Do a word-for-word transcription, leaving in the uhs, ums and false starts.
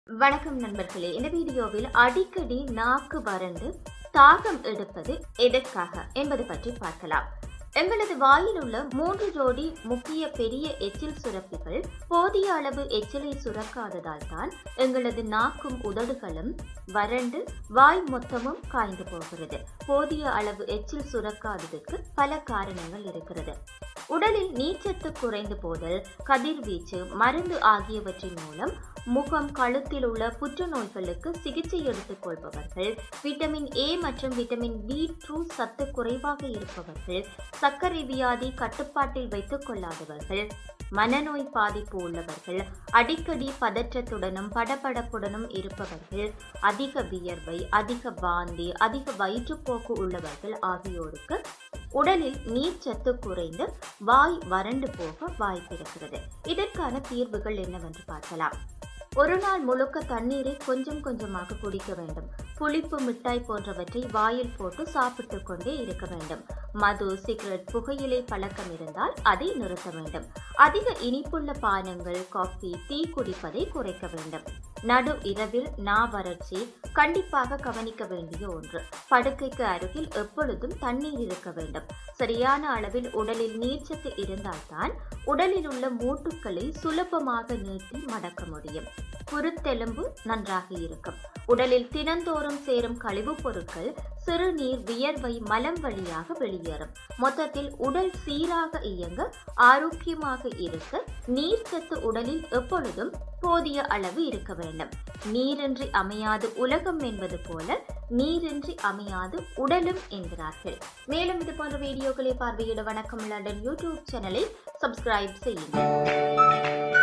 வணக்கம் நண்பர்களே. இந்த வீடியோவில் அடிக்கடி நாக்கு வறண்டு தாகம் எடுப்பது எதற்காக என்பது பற்றி பார்க்கலாம். எங்களது வாயில் உள்ள மூன்று ஜோடி முக்கிய பெரிய எச்சில் சுரப்பிகள் போதிய அளவு எச்சிலை சுரக்காததால் தான் எங்களது நாக்கும் உதடுகளும் வறண்டு வாய் மொத்தமும் காய்ந்து போகிறது. போதிய அளவு எச்சில் சுரக்காததுக்கு பல காரணங்கள் இருக்கிறது. உடலில் நீர்ச்சத்து குறைந்து போதல், கதிர்வீச்சு, மருந்து ஆகியவற்றின் மூலம் முகம், கழுத்தில் உள்ள புற்றுநோய்களுக்கு சிகிச்சை எடுத்துக் கொள்பவர்கள், விட்டமின் ஏ மற்றும் விட்டமின் பி டூ சத்து குறைவாக இருப்பவர்கள், சர்க்கரை வியாதி கட்டுப்பாட்டில் வைத்துக் கொள்ளாதவர்கள், மனநோய் பாதிப்பு உள்ளவர்கள், அடிக்கடி பதற்றத்துடனும் படபடப்புடனும் இருப்பவர்கள், அதிக வியர்வை, அதிக வாந்தி, அதிக வயிற்றுப்போக்கு உள்ளவர்கள் ஆகியோருக்கு உடலில் நீர்ச்சத்து குறைந்து வாய் வறண்டு போக வாய்ப்பிருக்கிறது. இதற்கான தீர்வுகள் என்னவென்று பார்க்கலாம். ஒரு நாள் முழுக்க தண்ணீரை கொஞ்சம் கொஞ்சமாக குடிக்க வேண்டும். புளிப்பு, மிட்டாய் போன்றவற்றை வாயில் போட்டு சாப்பிட்டு கொண்டே இருக்க வேண்டும். மது, சிகரெட், புகையிலை பழக்கம் இருந்தால் அதை நிறுத்த வேண்டும். அதிக இனிப்புள்ள பானங்கள், காஃபி, டீ குடிப்பதை குறைக்க வேண்டும். நடு இரவில் நா வறட்சி கண்டிப்பாக கவனிக்க வேண்டிய ஒன்று. படுக்கைக்கு அருகில் எப்பொழுதும் தண்ணீர் இருக்க வேண்டும். சரியான அளவில் உடலில் நீர்ச்சத்து இருந்தால்தான் உடலில் உள்ள மூட்டுக்களை சுலபமாக நீட்டி மடக்க முடியும். குருத்தெலும்பு நன்றாக இருக்கும். உடலில் தினந்தோறும் சேரும் கழிவுப் பொருட்கள் சிறுநீர், வியர்வை, மலம் வழியாக வெளியேறும். மொத்தத்தில் உடல் சீராக இயங்க, ஆரோக்கியமாக இருக்க நீர்ச்சத்து உடலில் எப்பொழுதும் போதிய அளவு இருக்க வேண்டும். நீரின்றி அமையாது உலகம் என்பது போல நீரின்றி அமையாது உடலும் என்கிறார்கள். மேலும் இது போன்ற வீடியோக்களை பார்வையிட வணக்கம் லண்டன் யூடியூப் சேனலை சப்ஸ்கிரைப் செய்யுங்கள்.